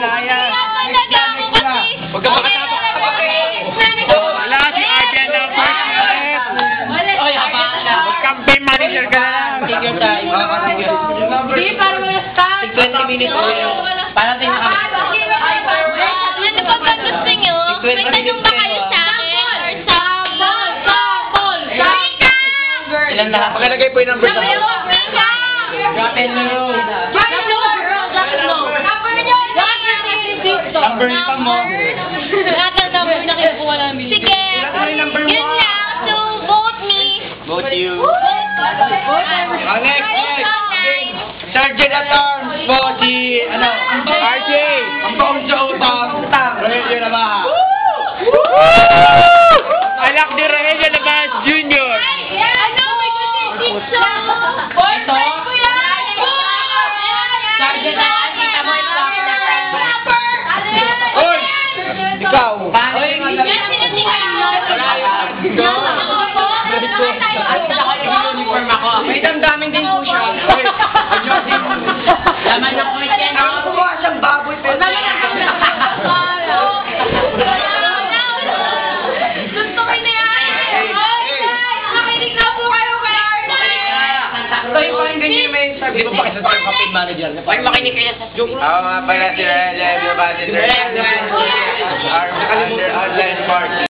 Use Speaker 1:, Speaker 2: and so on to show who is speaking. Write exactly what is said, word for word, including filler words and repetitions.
Speaker 1: Malaya.
Speaker 2: Talaga ako kasi.
Speaker 1: Huwag ka makatapos. Wala si Arbian na first minute.
Speaker 3: Oy, haba na.
Speaker 1: Campaign manager ka na lang.
Speaker 3: Take your time.
Speaker 2: Hindi, para mag-start.
Speaker 3: twenty minutes ulit. Para tayo nakapit.
Speaker 2: Ano ba ba gusto nyo? May tanong ba kayo sa akin? Or sa Sample! Sample!
Speaker 3: Ilan lahat?
Speaker 1: Pakalagay po yung number sa
Speaker 2: Number
Speaker 1: house.
Speaker 2: one, Mika!
Speaker 3: Drop and low.
Speaker 2: Drop it low, girl! Drop it low! Number nyo!
Speaker 3: Number pa mo.
Speaker 2: Lahat ng number na kinukuha namin. Sige! Yun lang! So, vote me!
Speaker 3: Vote you.
Speaker 2: Vote
Speaker 1: Ah, next, next.
Speaker 3: Sergeant at Arms po si, ano,
Speaker 1: R J.
Speaker 3: ang baon sa utang. Rogelio na ba?
Speaker 1: Alak ni Rogelio Labas Junior
Speaker 2: Ano? May kusisip sa...
Speaker 3: Ito? Sergeant at Arms, kita mo yung flapper.
Speaker 1: Oy! Ikaw.
Speaker 3: Oy, uniform ako. May damdamin din po siya. Laman ng kulit yan. Ako po siyang baboy.
Speaker 2: Gusto ko na yan! Makinig na po kayo kay
Speaker 3: Ito yung pakinggan niyo may sabi. Di ba pa sa campaign manager? Ay, makinig kayo sa joke.
Speaker 1: Ako nga pala si Rogelio Labas. Under online party.